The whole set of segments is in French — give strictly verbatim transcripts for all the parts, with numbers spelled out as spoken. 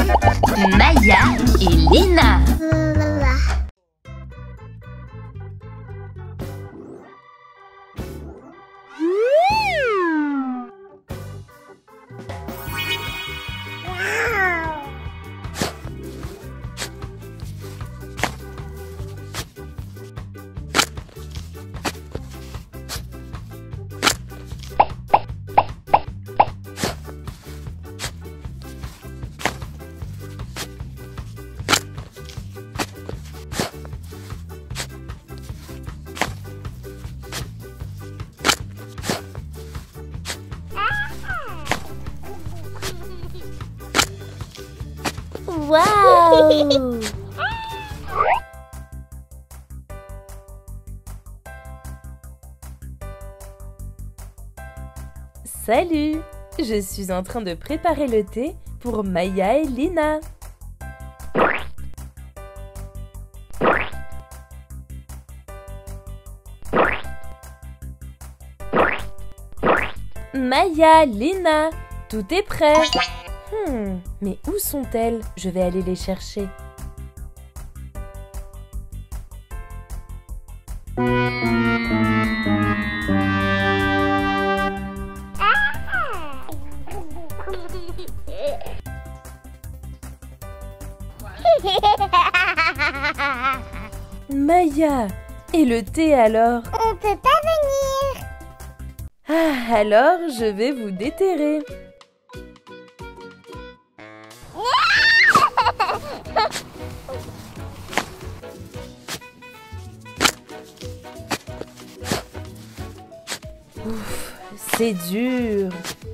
Maya et Lina. Waouh! Salut! Je suis en train de préparer le thé pour Maya et Lina. Maya, Lina, tout est prêt. Hmm, mais où sont-elles? Je vais aller les chercher. Maya, et le thé alors? On peut pas venir. Ah, alors je vais vous déterrer. Ouf, c'est dur.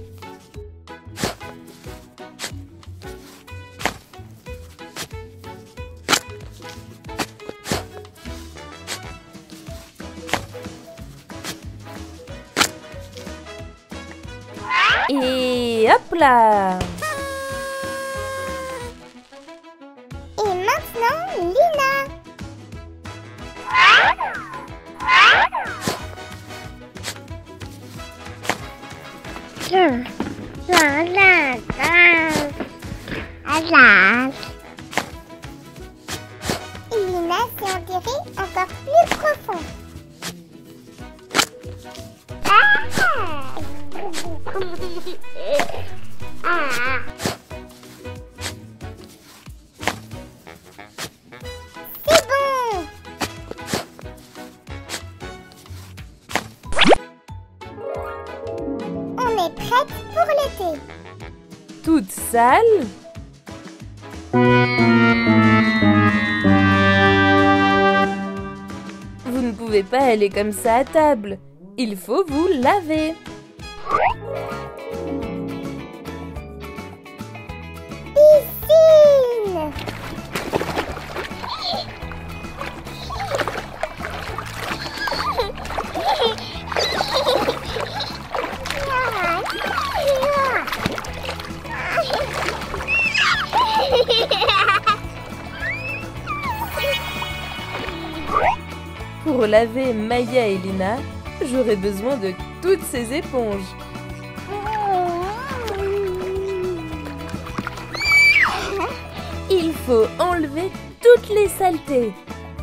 Et hop là! Et maintenant, Lina. La, la, la, la, la. Et Lina s'est enterrée encore plus profond. Ah! Ah! C'est bon! On est prête pour l'été. Toute sale? Vous ne pouvez pas aller comme ça à table. Il faut vous laver. Piscine! Pour laver Maya et Lina, j'aurai besoin de toutes ces éponges. Il faut enlever toutes les saletés.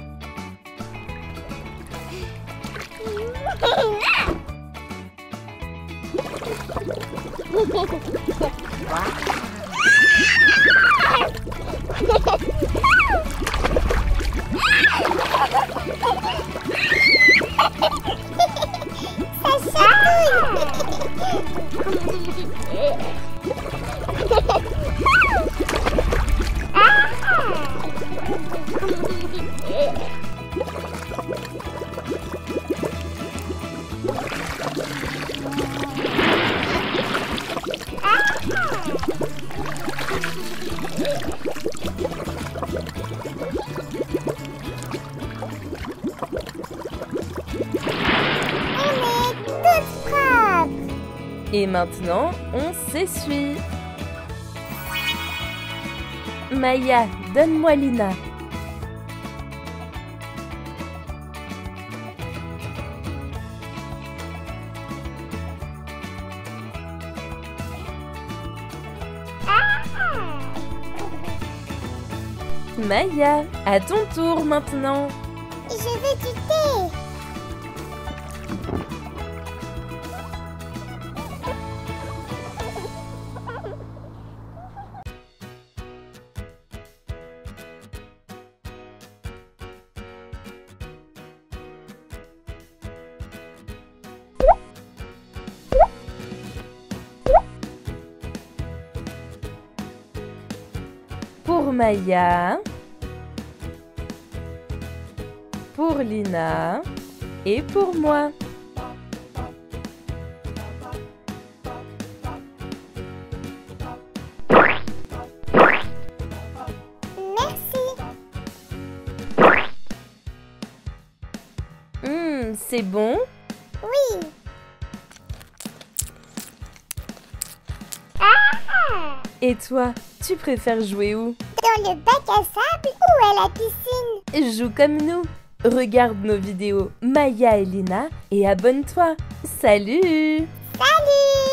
Ça chatouille! Et maintenant, on s'essuie. Maya, donne-moi Lina. Maya, à ton tour maintenant. Je veux du thé. Pour Maya, pour Lina et pour moi. Merci. Hum, c'est bon? Oui. Ah! Et toi, tu préfères jouer où? Dans le bac à sable ou à la piscine? Joue comme nous. Regarde nos vidéos Maya et Lina et abonne-toi. Salut! Salut!